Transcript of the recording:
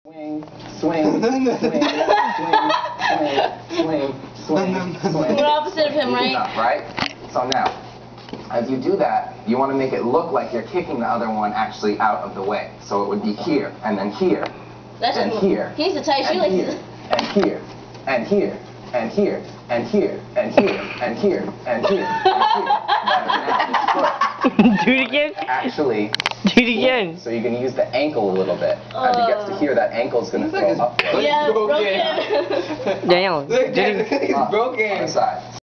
Swing, swing, swing, swing, swing, swing, swing. We're opposite of him, right? Enough, right? So now, as you do that, you want to make it look like you're kicking the other one actually out of the way. So it would be here, and then here, and here, he needs to tie shoelaces. And here, and here, and here, and here, and here, and here, and here, and here. Do it again. Actually, do it again. So you can use the ankle a little bit. As he gets to here, that ankle's going to throw up. Yeah, broken. Daniel, Look, it's broken. On the side.